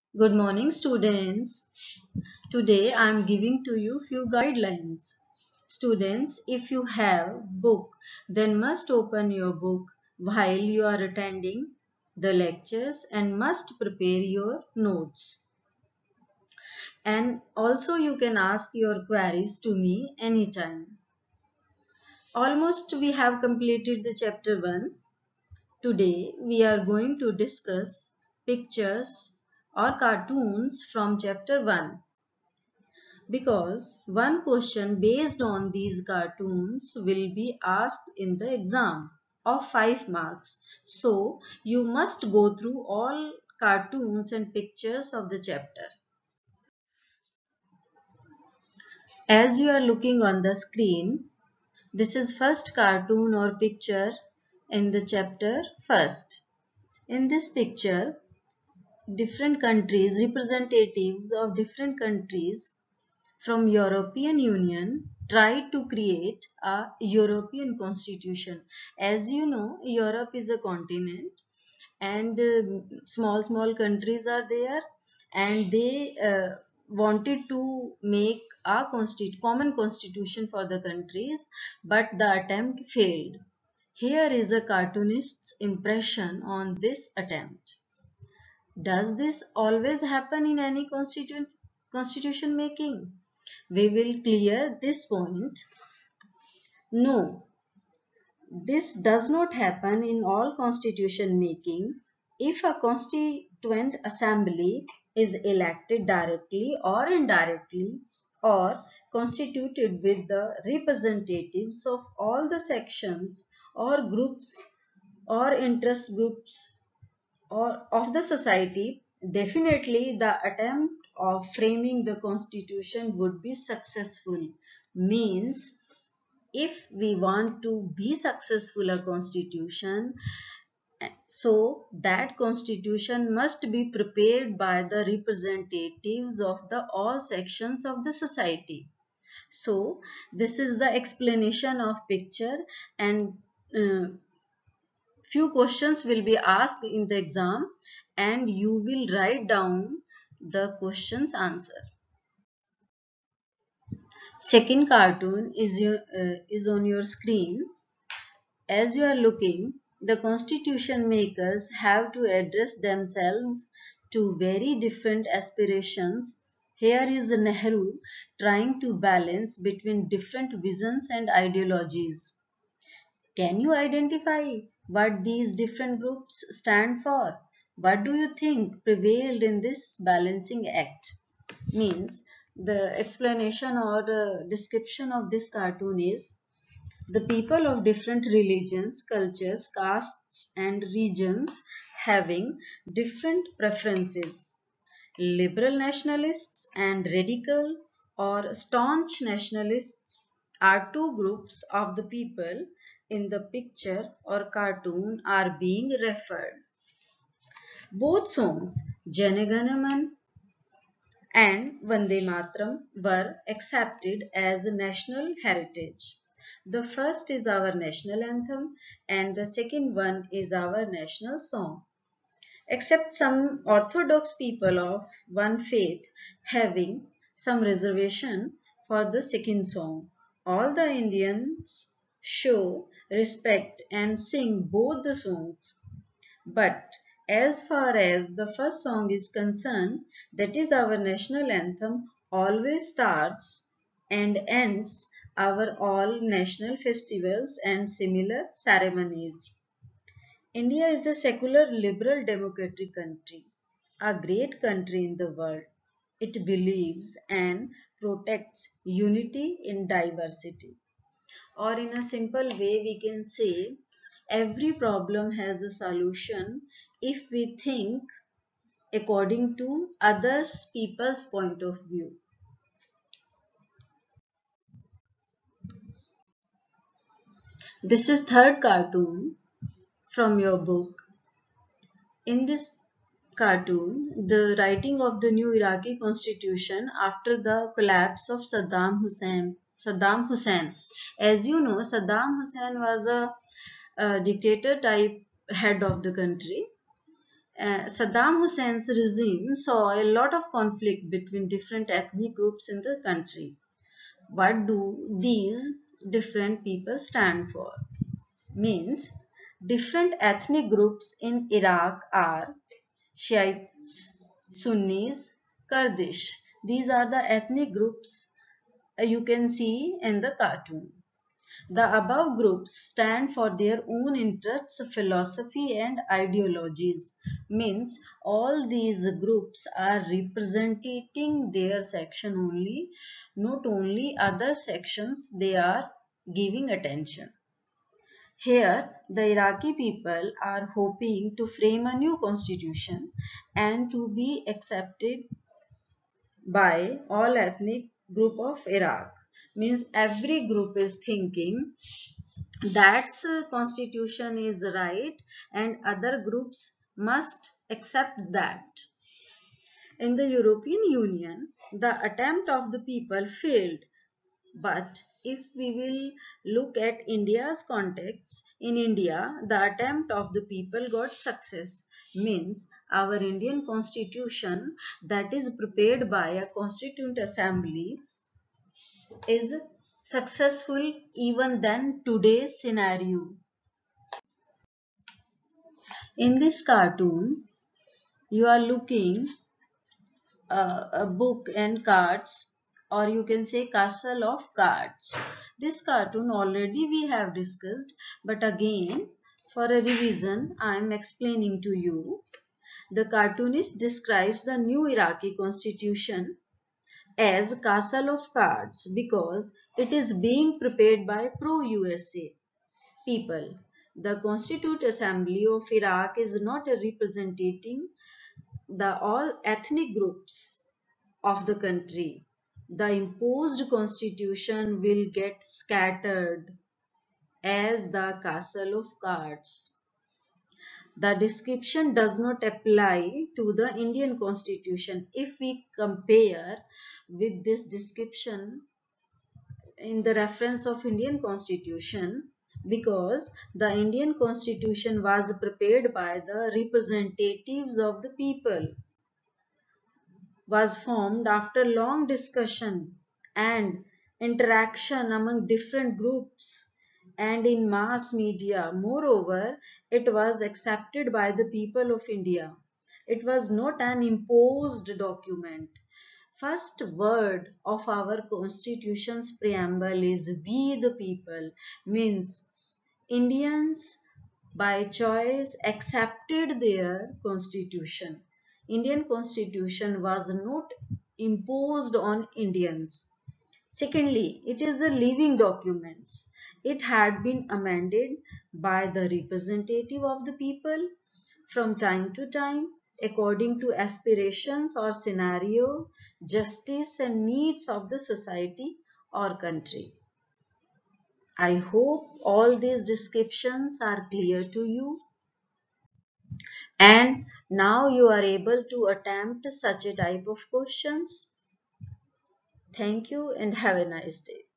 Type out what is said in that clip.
Good morning, students. Today I am giving to you few guidelines. Students, if you have book, then must open your book while you are attending the lectures and must prepare your notes. And also you can ask your queries to me anytime. Almost we have completed the chapter 1. Today we are going to discuss pictures or cartoons from chapter 1. Because one question based on these cartoons will be asked in the exam of 5 marks. So you must go through all cartoons and pictures of the chapter. As you are looking on the screen, this is first cartoon or picture in the chapter first. In this picture, different countries, representatives of different countries from European Union tried to create a European constitution. As you know, Europe is a continent and small countries are there, and they wanted to make a common constitution for the countries, but the attempt failed. Here is a cartoonist's impression on this attempt. Does this always happen in any constitution making? We will clear this point. No, this does not happen in all constitution making. If a constituent assembly is elected directly or indirectly or constituted with the representatives of all the sections or groups or interest groups or of the society, definitely the attempt of framing the constitution would be successful. Means, if we want to be successful a constitution, so that constitution must be prepared by the representatives of the all sections of the society. So this is the explanation of picture, and uh, few questions will be asked in the exam and you will write down the questions answer. Second cartoon is on your screen. As you are looking, the constitution makers have to address themselves to very different aspirations. Here is Nehru trying to balance between different visions and ideologies. Can you identify what these different groups stand for? What do you think prevailed in this balancing act? Means, the explanation or description of this cartoon is: the people of different religions, cultures, castes, and regions having different preferences. Liberal nationalists and radical or staunch nationalists are two groups of the people in the picture or cartoon are being referred. Both songs, Jana Gana Man and Vande Mataram, were accepted as national heritage. The first is our national anthem and the second one is our national song. Except some orthodox people of one faith having some reservation for the second song. All the Indians show respect and sing both the songs. But as far as the first song is concerned, that is our national anthem, always starts and ends our all national festivals and similar ceremonies. India is a secular, liberal, democratic country, a great country in the world. It believes and protects unity in diversity. Or, in a simple way, we can say every problem has a solution if we think according to others people's point of view. This is third cartoon from your book. In this cartoon, the writing of the new Iraqi constitution after the collapse of Saddam Hussein. Saddam Hussein. As you know, Saddam Hussein was a dictator type head of the country, Saddam Hussein's regime saw a lot of conflict between different ethnic groups in the country. What do these different people stand for? Means different ethnic groups in Iraq are Shiites, Sunnis, Kurdish. These are the ethnic groups you can see in the cartoon. The above groups stand for their own interests, philosophy and ideologies. Means all these groups are representing their section only, not only other sections they are giving attention. Here, the Iraqi people are hoping to frame a new constitution and to be accepted by all ethnic group of Iraq. Means every group is thinking that constitution is right and other groups must accept that. In the European Union, the attempt of the people failed. But if we will look at India's context, in India, the attempt of the people got success. Means our Indian constitution that is prepared by a constituent assembly is successful even than today's scenario. In this cartoon, you are looking a book and cards, or you can say castle of cards. This cartoon already we have discussed, but again for a revision I am explaining to you. The cartoonist describes the new Iraqi constitution as castle of cards because it is being prepared by pro-USA people. The Constituent Assembly of Iraq is not representing the all ethnic groups of the country. The imposed constitution will get scattered as the castle of cards. The description does not apply to the Indian constitution. If we compare with this description in the reference of Indian constitution, because the Indian constitution was prepared by the representatives of the people, was formed after long discussion and interaction among different groups and in mass media. Moreover, it was accepted by the people of India. It was not an imposed document. First word of our constitution's preamble is "we the people", means Indians by choice accepted their constitution. Indian constitution was not imposed on Indians. Secondly, it is a living document. It had been amended by the representative of the people from time to time according to aspirations or scenario, justice and needs of the society or country. I hope all these descriptions are clear to you. And now you are able to attempt such a type of questions. Thank you and have a nice day.